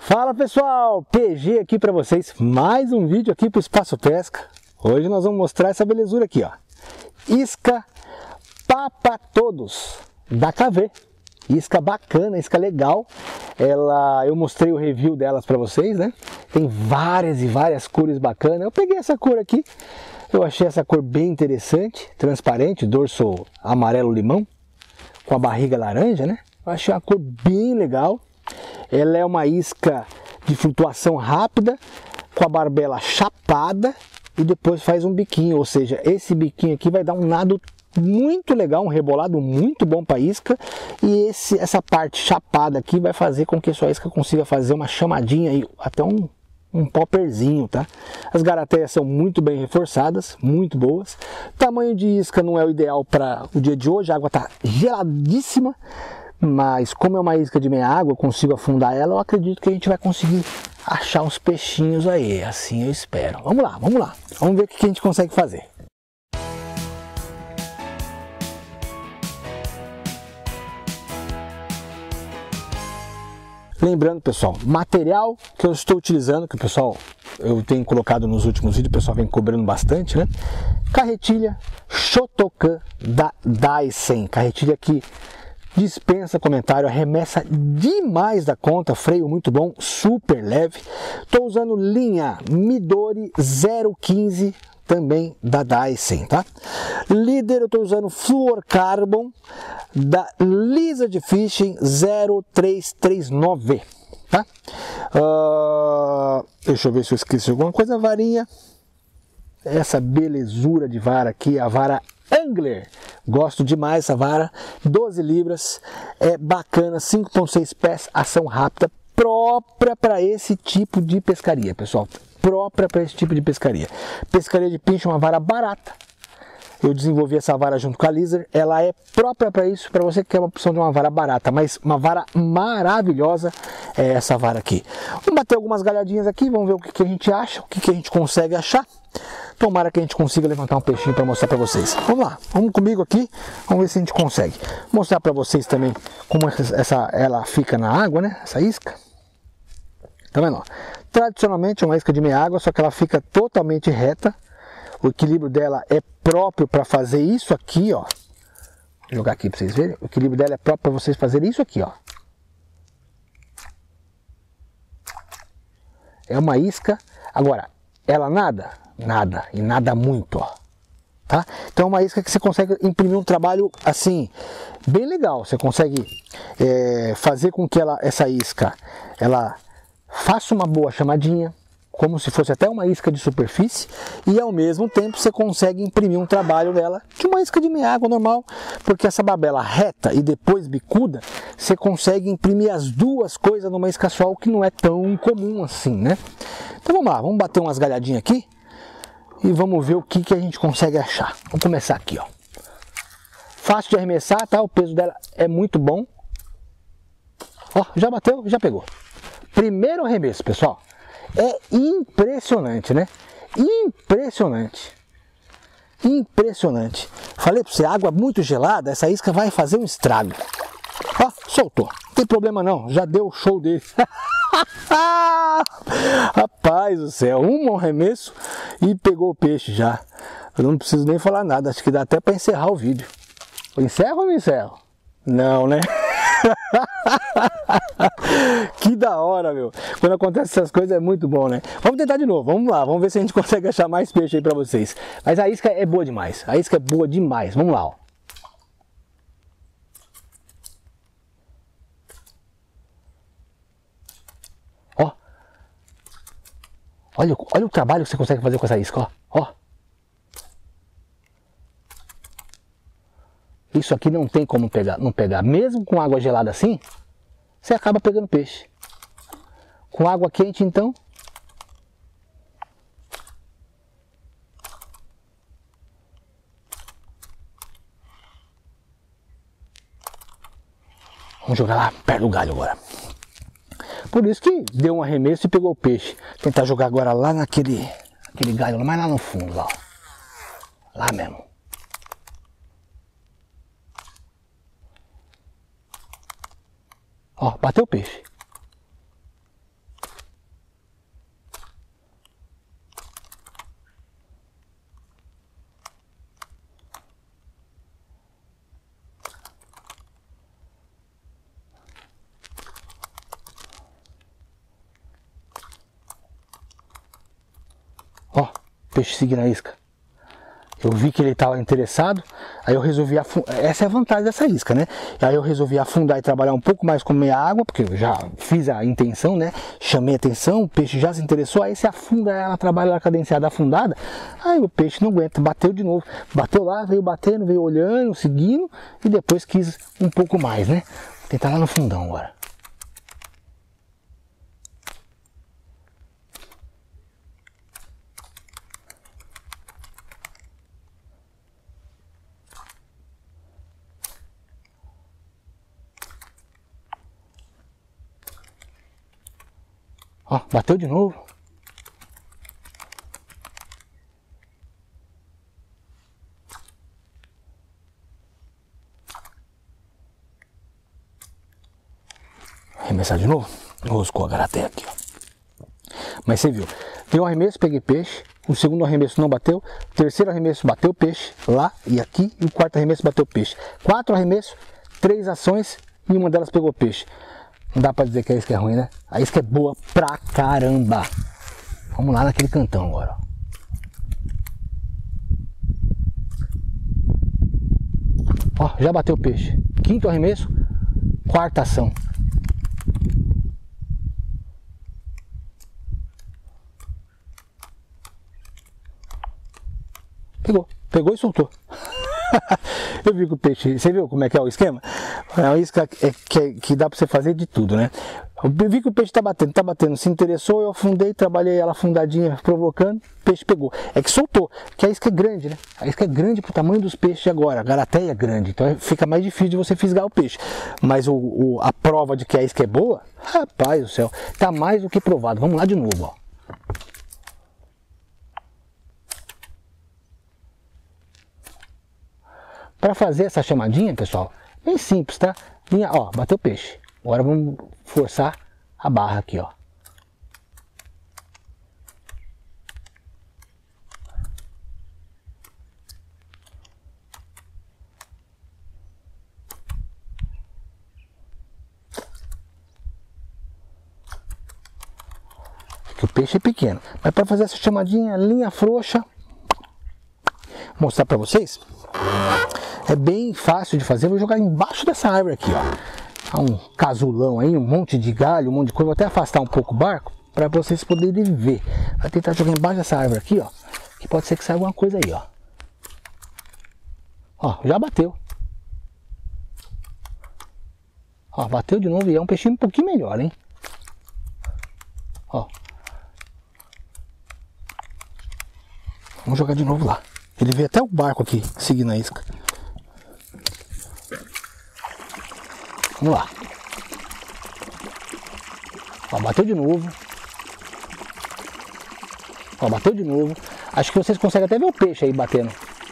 Fala pessoal, PG aqui para vocês, mais um vídeo aqui para o Espaço Pesca. Hoje nós vamos mostrar essa belezura aqui, ó. Isca Papa Todos da KV. Isca bacana, isca legal. Eu mostrei o review delas para vocês, né? Tem várias e várias cores bacanas. Eu peguei essa cor aqui, eu achei essa cor bem interessante, transparente, dorso amarelo limão, com a barriga laranja, né? Eu achei uma cor bem legal. Ela é uma isca de flutuação rápida, com a barbela chapada e depois faz um biquinho, ou seja, esse biquinho aqui vai dar um nado muito legal, um rebolado muito bom para isca, e essa parte chapada aqui vai fazer com que a sua isca consiga fazer uma chamadinha e até um popperzinho, tá? As garateias são muito bem reforçadas, muito boas. O tamanho de isca não é o ideal para o dia de hoje, a água tá geladíssima. Mas como é uma isca de meia água, eu consigo afundar ela, eu acredito que a gente vai conseguir achar uns peixinhos aí, assim eu espero. Vamos lá, vamos ver o que a gente consegue fazer. Lembrando, pessoal, material que eu estou utilizando, que o pessoal, eu tenho colocado nos últimos vídeos, o pessoal vem cobrando bastante, né? Carretilha Shotokan da Daisen, carretilha que dispensa comentário, arremessa demais da conta, freio muito bom, super leve. Estou usando linha Midori 015, também da Daisen, tá? Líder, eu estou usando Fluorocarbon da Lizard Fishing 0339, tá? Deixa eu ver se eu esqueci alguma coisa. Varinha, essa belezura de vara aqui, a vara Angler, gosto demais dessa vara, 12 libras, é bacana, 5.6 pés, ação rápida, própria para esse tipo de pescaria, pessoal, própria para esse tipo de pescaria. Pescaria de pincho é uma vara barata, eu desenvolvi essa vara junto com a Lizard, ela é própria para isso, para você que quer uma opção de uma vara barata, mas uma vara maravilhosa é essa vara aqui. Vamos bater algumas galhadinhas aqui, vamos ver o que a gente acha, o que a gente consegue achar. Tomara que a gente consiga levantar um peixinho para mostrar para vocês. Vamos lá, vamos comigo aqui, vamos ver se a gente consegue. Mostrar para vocês também como ela fica na água, né? Essa isca. Tá vendo? Ó? Tradicionalmente é uma isca de meia água, só que ela fica totalmente reta. O equilíbrio dela é próprio para fazer isso aqui, ó. Vou jogar aqui para vocês verem. O equilíbrio dela é próprio para vocês fazerem isso aqui, ó. É uma isca. Agora, ela nada? Nada, e nada muito, ó, tá? Então é uma isca que você consegue imprimir um trabalho assim, bem legal. Você consegue fazer com que essa isca, ela faça uma boa chamadinha, como se fosse até uma isca de superfície, e ao mesmo tempo você consegue imprimir um trabalho dela de uma isca de meia água normal, porque essa babela reta e depois bicuda, você consegue imprimir as duas coisas numa isca só, o que não é tão comum assim, né? Então vamos lá, vamos bater umas galhadinhas aqui e vamos ver o que a gente consegue achar. Vamos começar aqui, ó. Fácil de arremessar, tá? O peso dela é muito bom. Ó, já bateu, já pegou. Primeiro arremesso, pessoal. É impressionante, né? Impressionante. Impressionante. Falei pra você, água muito gelada, essa isca vai fazer um estrago. Ó, soltou. Não tem problema não, já deu o show dele. Rapaz do céu, um arremesso e pegou o peixe já. Eu não preciso nem falar nada, acho que dá até para encerrar o vídeo. Eu encerro ou não encerro? Não, né? Que da hora, meu. Quando acontece essas coisas é muito bom, né? Vamos tentar de novo, vamos lá, vamos ver se a gente consegue achar mais peixe aí para vocês. Mas a isca é boa demais, a isca é boa demais. Vamos lá, ó. Olha o trabalho que você consegue fazer com essa isca, ó. Ó. Isso aqui não tem como não pegar. Mesmo com água gelada assim, você acaba pegando peixe. Com água quente, então. Vamos jogar lá perto do galho agora. Por isso que deu um arremesso e pegou o peixe. Tentar jogar agora lá naquele galho, mais lá no fundo, lá, ó. Lá mesmo. Ó, bateu o peixe. peixe seguir na isca. Eu vi que ele estava interessado, aí eu resolvi afundar. Essa é a vantagem dessa isca, né? Aí eu resolvi afundar e trabalhar um pouco mais com meia água, porque eu já fiz a intenção, né? Chamei a atenção, o peixe já se interessou, aí você afunda ela, trabalha ela cadenciada afundada, aí o peixe não aguenta, bateu de novo. Bateu lá, veio batendo, veio olhando, seguindo, e depois quis um pouco mais, né? Vou tentar lá no fundão agora. Ó, bateu de novo. Arremessar de novo. Roscou a garateia aqui, ó. Mas você viu, tem um arremesso, peguei peixe. O segundo arremesso não bateu. O terceiro arremesso bateu peixe lá e aqui. E o quarto arremesso bateu peixe. 4 arremessos, 3 ações e uma delas pegou peixe. Não dá pra dizer que a isca é ruim, né? A isca é boa pra caramba. Vamos lá naquele cantão agora. Ó, já bateu peixe. Quinto arremesso, quarta ação. Pegou e soltou. Eu vi que o peixe, você viu como é que é o esquema? É uma isca que dá pra você fazer de tudo, né? Eu vi que o peixe tá batendo, se interessou, eu afundei, trabalhei ela afundadinha, provocando, o peixe pegou. É que soltou, porque a isca é grande, né? A isca é grande pro tamanho dos peixes agora, a garateia é grande, então fica mais difícil de você fisgar o peixe. Mas a prova de que a isca é boa, rapaz do céu, tá mais do que provado. Vamos lá de novo, ó. Para fazer essa chamadinha, pessoal, bem simples, tá? Linha, ó, bateu peixe. Agora vamos forçar a barra aqui, ó. Porque o peixe é pequeno. Mas para fazer essa chamadinha, linha frouxa, vou mostrar para vocês. É bem fácil de fazer, vou jogar embaixo dessa árvore aqui, ó. Há um casulão aí, um monte de galho, um monte de coisa. Vou até afastar um pouco o barco para vocês poderem ver. Vai tentar jogar embaixo dessa árvore aqui, ó. Que pode ser que saia alguma coisa aí, ó. Ó, já bateu. Ó, bateu de novo e é um peixinho um pouquinho melhor, hein. Ó. Vamos jogar de novo lá. Ele veio até o barco aqui, seguindo a isca. Vamos lá. Ó, bateu de novo. Ó, bateu de novo. Acho que vocês conseguem até ver o peixe aí batendo.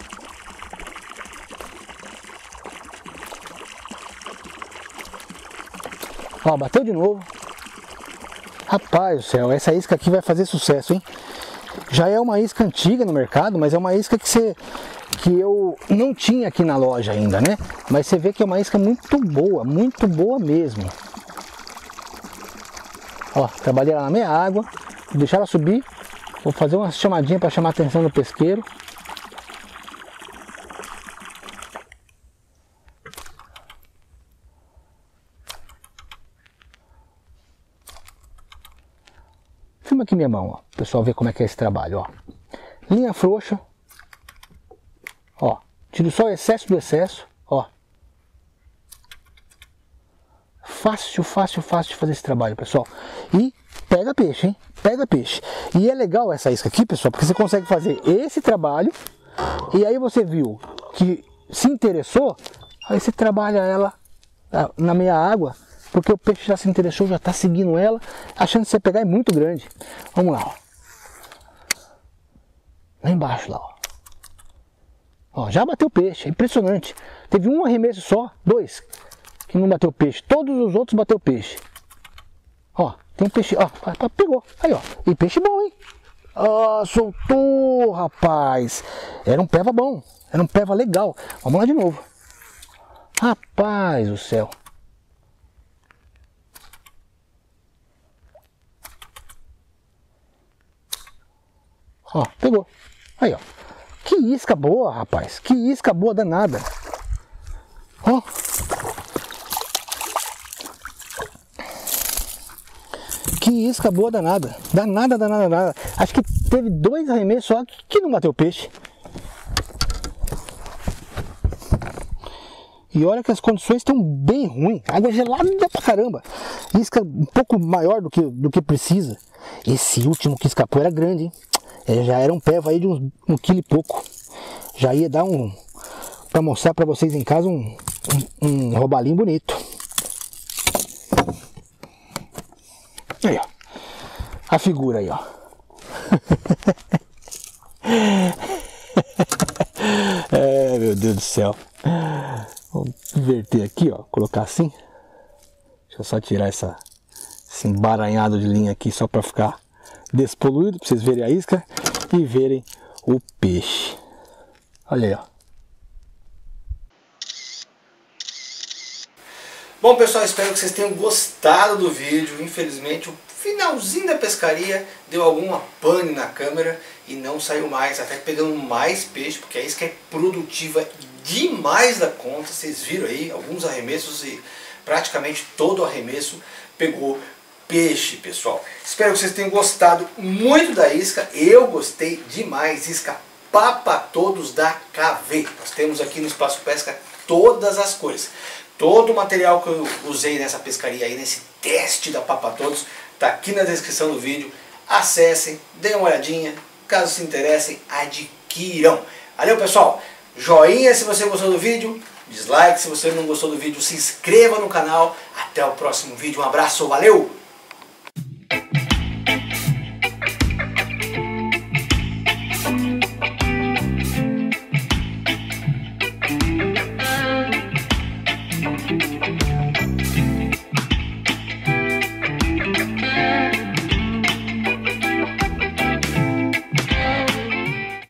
Ó, bateu de novo. Rapaz do céu, essa isca aqui vai fazer sucesso, hein? Já é uma isca antiga no mercado, mas é uma isca que eu não tinha aqui na loja ainda, né? Mas você vê que é uma isca muito boa mesmo. Ó, trabalhei ela na meia água, vou deixar ela subir, vou fazer uma chamadinha para chamar a atenção do pesqueiro. Filma aqui minha mão, ó, o pessoal ver como é que é esse trabalho, ó. Linha frouxa, ó, tiro só o excesso do excesso, ó. Fácil de fazer esse trabalho, pessoal. E pega peixe, hein? Pega peixe. E é legal essa isca aqui, pessoal, porque você consegue fazer esse trabalho e aí você viu que se interessou, aí você trabalha ela na meia água, porque o peixe já se interessou, já está seguindo ela, a chance de você pegar é muito grande. Vamos lá, ó. Lá embaixo, lá, ó. Ó, já bateu peixe, é impressionante. Teve um arremesso só, 2, que não bateu peixe. Todos os outros bateu peixe. Ó, tem um peixe, ó, pegou. Aí, ó, e peixe bom, hein? Ah, soltou, rapaz. Era um peva bom, era um peva legal. Vamos lá de novo. Rapaz do céu. Ó, pegou. Aí, ó. Que isca boa, rapaz. Que isca boa danada. Ó. Que isca boa danada. Danada, danada, danada. Acho que teve 2 arremessos só que não bateu peixe. E olha que as condições estão bem ruins. Água gelada pra caramba. Isca um pouco maior do que precisa. Esse último que escapou era grande, hein? Já era um peva aí de um quilo e pouco. Já ia dar pra mostrar pra vocês em casa um robalinho bonito. Aí, ó. A figura aí, ó. É, meu Deus do céu. Vou inverter aqui, ó. Colocar assim. Deixa eu só tirar esse emaranhado de linha aqui só para ficar despoluído, para vocês verem a isca e verem o peixe. Olha aí, ó. Bom, pessoal, espero que vocês tenham gostado do vídeo. Infelizmente o finalzinho da pescaria deu alguma pane na câmera e não saiu mais, até pegando mais peixe, porque a isca é produtiva demais da conta. Vocês viram aí alguns arremessos e praticamente todo arremesso pegou peixe, pessoal. Espero que vocês tenham gostado muito da isca. Eu gostei demais. Isca Papa Todos da KV. Nós temos aqui no Espaço Pesca todas as cores. Todo o material que eu usei nessa pescaria aí, nesse teste da Papa Todos, tá aqui na descrição do vídeo. Acessem, deem uma olhadinha. Caso se interessem, adquiram. Valeu, pessoal. Joinha se você gostou do vídeo. Dislike se você não gostou do vídeo. Se inscreva no canal. Até o próximo vídeo. Um abraço. Valeu!